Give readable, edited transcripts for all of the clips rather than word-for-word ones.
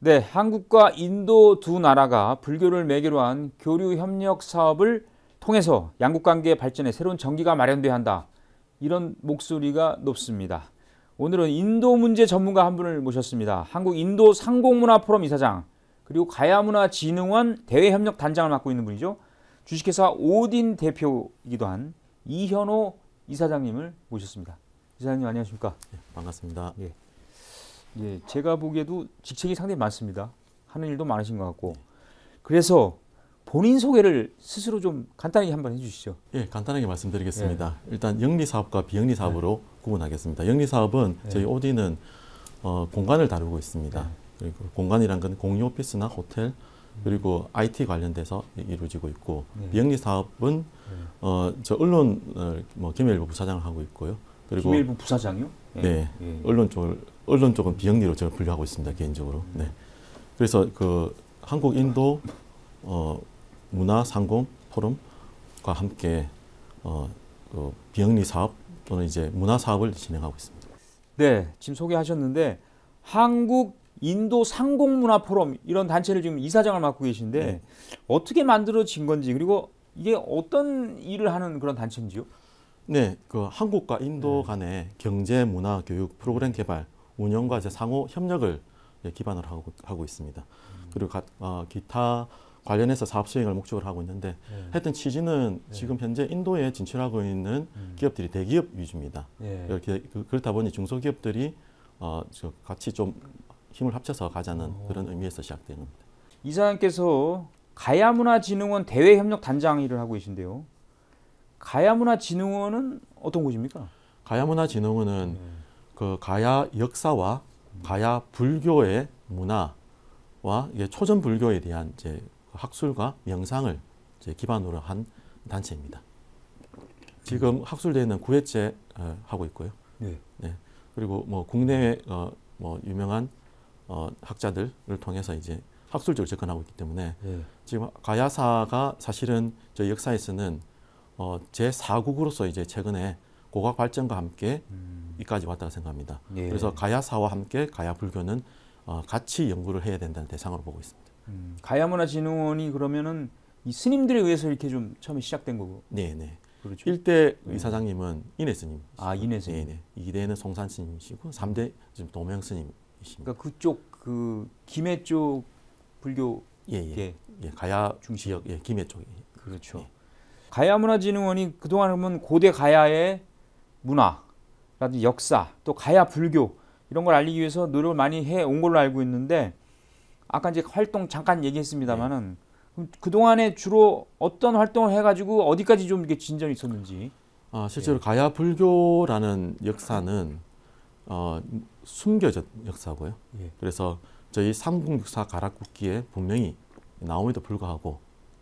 네, 한국과 인도 두 나라가 불교를 매개로 한 교류 협력 사업을 통해서 양국 관계 발전에 새로운 전기가 마련돼야 한다. 이런 목소리가 높습니다. 오늘은 인도 문제 전문가 한 분을 모셨습니다. 한국 인도 상공문화 포럼 이사장, 그리고 가야문화진흥원 대외협력단장을 맡고 있는 분이죠. 주식회사 오딘 대표이기도 한 이현호 이사장님을 모셨습니다. 이사장님 안녕하십니까? 네, 반갑습니다. 예. 예, 제가 보기에도 직책이 상당히 많습니다. 하는 일도 많으신 것 같고. 그래서 본인 소개를 스스로 좀 간단히 한번 해주시죠. 예, 간단하게 말씀드리겠습니다. 일단 영리사업과 비영리사업으로 구분하겠습니다. 영리사업은 저희 오딘은 공간을 다루고 있습니다. 그리고 공간이란 건 공유 오피스나 호텔 그리고 IT 관련돼서 이루어지고 있고, 비영리사업은 저 언론을 김해일보 부사장을 하고 있고요. 그리고 김해일보 부사장이요? 네, 언론 쪽은 비영리로 저를 분류하고 있습니다, 개인적으로. 네. 그래서 그 한국 인도 문화 상공 포럼과 함께 그 비영리 사업 또는 이제 문화 사업을 진행하고 있습니다. 네, 지금 소개하셨는데 한국 인도 상공문화 포럼 이런 단체를 지금 이사장을 맡고 계신데, 네. 어떻게 만들어진 건지, 그리고 이게 어떤 일을 하는 그런 단체인지요? 네, 그 한국과 인도 간의 경제, 문화, 교육, 프로그램 개발, 운영과 이제 상호 협력을 기반으로 하고 있습니다. 그리고 기타 관련해서 사업 수행을 목적으로 하고 있는데, 하여튼 취지는 지금 현재 인도에 진출하고 있는 기업들이 대기업 위주입니다. 그렇다 보니 중소기업들이 같이 좀 힘을 합쳐서 가자는 그런 의미에서 시작된 겁니다. 이사장께서 가야문화진흥원 대외협력단장 일을 하고 계신데요. 가야문화진흥원은 어떤 곳입니까? 가야문화진흥원은 그 가야 역사와 가야 불교의 문화와 이게 초전 불교에 대한 이제 학술과 명상을 이제 기반으로 한 단체입니다. 지금 학술대회는 9회째 하고 있고요. 네. 그리고 뭐 국내외 뭐 유명한 학자들을 통해서 이제 학술적으로 접근하고 있기 때문에 지금 가야사가 사실은 저희 역사에서는 제4국으로서 이제 최근에 고각 발전과 함께 이까지 왔다고 생각합니다. 그래서 가야사와 함께 가야 불교는 같이 연구를 해야 된다는 대상으로 보고 있습니다. 가야문화진흥원이 그러면은 이 스님들에 의해서 이렇게 좀 처음에 시작된 거고. 네네. 그렇죠. 1대 이사장님은 인해 스님. 인해 스님. 네네. 2대는 송산 스님이시고 3대 지금 도명 스님이십니다. 그러니까 그쪽 그 김해 쪽 불교 가야 지역 김해 쪽이. 그렇죠. 가야문화진흥원이 그동안 그러면 고대 가야의 문화라든지 역사, 또 가야 불교 이런 걸 알리기 위해서 노력을 많이 해 온 걸로 알고 있는데, 아까 이제 활동 잠깐 얘기했습니다만은 그동안에 주로 어떤 활동을 해가지고 어디까지 좀 이렇게 진전이 있었는지. 실제로 가야 불교라는 역사는 숨겨진 역사고요. 그래서 저희 삼국육사 가락국기에 분명히 나옴에도 불구하고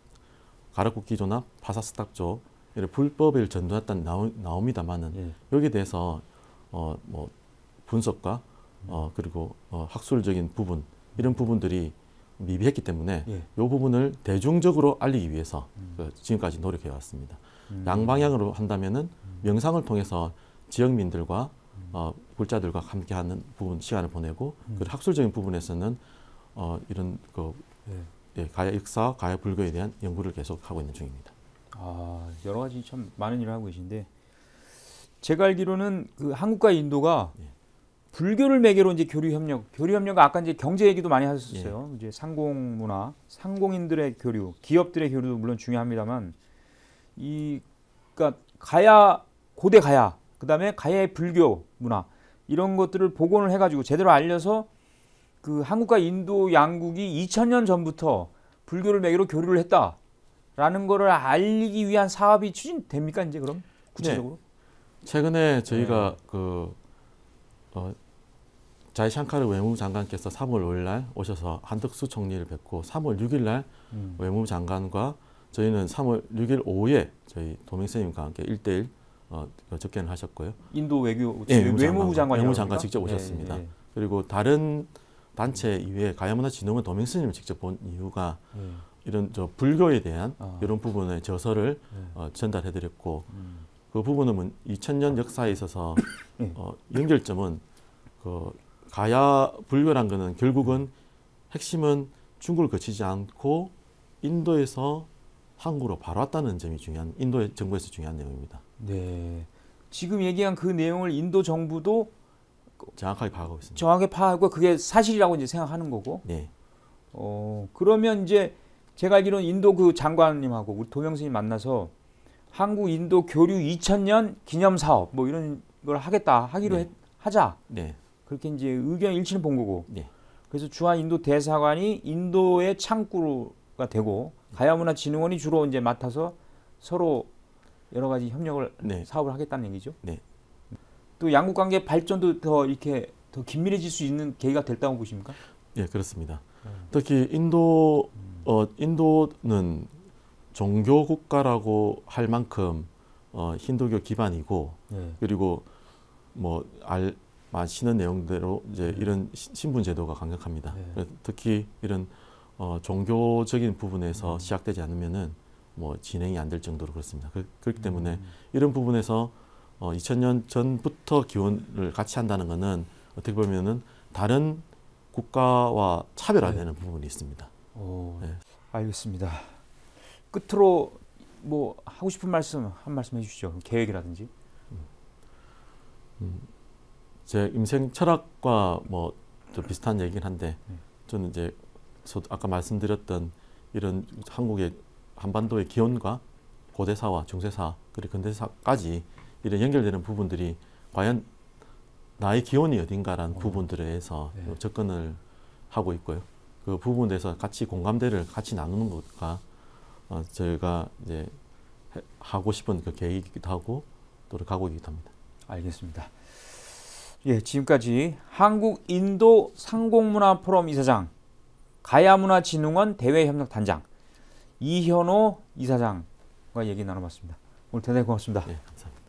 가락국기조나 파사스탁조 이런 불법을 전도했다는 나옵니다만은 여기에 대해서 뭐 분석과 그리고 학술적인 부분 이런 부분들이 미비했기 때문에 이 부분을 대중적으로 알리기 위해서 지금까지 노력해 왔습니다. 양방향으로 한다면은 명상을 통해서 지역민들과 불자들과 함께하는 부분 시간을 보내고, 그리고 학술적인 부분에서는 이런 가야 역사, 가야 불교에 대한 연구를 계속 하고 있는 중입니다. 여러 가지 참 많은 일을 하고 계신데, 제가 알기로는 그 한국과 인도가 불교를 매개로 이제 교류 협력 아까 이제 경제 얘기도 많이 하셨어요. 이제 상공 문화, 상공인들의 교류, 기업들의 교류도 물론 중요합니다만, 그러니까 가야 고대 가야, 그다음에 가야의 불교 문화 이런 것들을 복원을 해가지고 제대로 알려서 그 한국과 인도 양국이 2000년 전부터 불교를 매개로 교류를 했다라는 거를 알리기 위한 사업이 추진됩니까 이제 그럼 구체적으로? 최근에 저희가 자이샹카르 외무장관께서 3월 5일 날 오셔서 한덕수 총리를 뵙고 3월 6일 날 외무장관과 저희는 3월 6일 오후에 저희 도명스님과 함께 1대1 접견을 하셨고요. 인도 외무부 장관 직접 오셨습니다. 그리고 다른 단체 이외에 가야문화진흥원 도명스님을 직접 본 이유가 이런 불교에 대한 이런 부분의 저서를 전달해드렸고, 그 부분은 2000년 역사에 있어서 연결점은 그 가야 불교란 거는 결국은 핵심은 중국을 거치지 않고 인도에서 한국으로 바로 왔다는 점이 중요한, 인도 정부에서 중요한 내용입니다. 네. 지금 얘기한 그 내용을 인도 정부도 정확하게 파악하고 있습니다. 정확하게 파악하고 그게 사실이라고 이제 생각하는 거고. 네. 그러면 이제 제가 알기로는 인도 그 장관님하고 우리 도명스님 만나서 한국 인도 교류 2000년 기념 사업 뭐 이런 걸 하기로 네. 하자. 네. 그렇게 이제 의견 일치는 본 거고. 네. 그래서 주한 인도 대사관이 인도의 창구가 되고 가야문화진흥원이 주로 이제 맡아서 서로 여러 가지 협력을 네. 사업을 하겠다는 얘기죠. 네. 또 양국 관계 발전도 더 이렇게 더 긴밀해질 수 있는 계기가 됐다고 보십니까? 예, 그렇습니다. 특히 인도는 종교 국가라고 할 만큼 힌두교 기반이고, 네. 그리고 뭐 아시는 내용대로 이제 이런 신분 제도가 강력합니다. 네. 특히 이런 종교적인 부분에서 시작되지 않으면은 뭐 진행이 안 될 정도로 그렇습니다. 그렇기 때문에 이런 부분에서 2000년 전부터 기원을 같이 한다는 것은 어떻게 보면은 다른 국가와 차별화되는 부분이 있습니다. 네. 알겠습니다. 끝으로 뭐 하고 싶은 말씀 한 말씀 해주시죠. 계획이라든지. 제 인생 철학과 뭐 좀 비슷한 얘기긴 한데 저는 이제 아까 말씀드렸던 이런 한국의 한반도의 기원과 고대사와 중세사 그리고 근대사까지 이런 연결되는 부분들이 과연 나의 기원이 어딘가라는 부분들에 대해서 접근을 하고 있고요. 그 부분에 대해서 같이 공감대를 같이 나누는 것과 저희가 이제 하고 싶은 그 계획이기도 하고 또 각오이기도 합니다. 알겠습니다. 예, 지금까지 한국 인도 상공문화 포럼 이사장, 가야문화진흥원 대외협력단장 이현호 이사장과 얘기 나눠봤습니다. 오늘 대단히 고맙습니다. 네, 감사합니다.